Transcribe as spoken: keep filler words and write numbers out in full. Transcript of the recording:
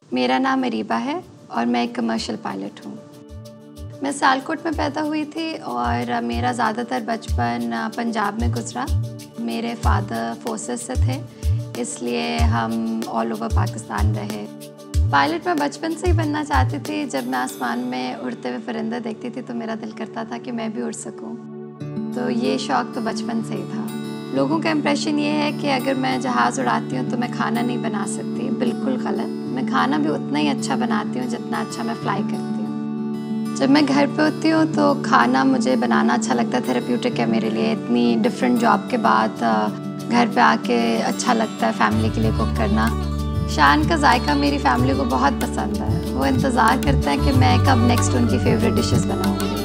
मेरा नाम अरीबा है और मैं एक कमर्शियल पायलट हूँ। मैं सियालकोट में पैदा हुई थी और मेरा ज़्यादातर बचपन पंजाब में गुजरा। मेरे फादर फोर्सेस से थे, इसलिए हम ऑल ओवर पाकिस्तान रहे। पायलट मैं बचपन से ही बनना चाहती थी। जब मैं आसमान में उड़ते हुए परिंदे देखती थी तो मेरा दिल करता था कि मैं भी उड़ सकूं। तो ये शौक़ तो बचपन से ही था। लोगों का इम्प्रेशन ये है कि अगर मैं जहाज़ उड़ाती हूँ तो मैं खाना नहीं बना सकती। बिल्कुल गलत। मैं खाना भी उतना ही अच्छा बनाती हूँ जितना अच्छा मैं फ्लाई करती हूँ। जब मैं घर पे होती हूँ तो खाना मुझे बनाना अच्छा लगता है, थेरेप्यूटिक है मेरे लिए। इतनी डिफरेंट जॉब के बाद घर पे आके अच्छा लगता है फैमिली के लिए कुक करना। शान का जायका मेरी फैमिली को बहुत पसंद है। वो इंतज़ार करते हैं कि मैं कब नेक्स्ट उनकी फेवरेट डिशेस बनाऊँगी।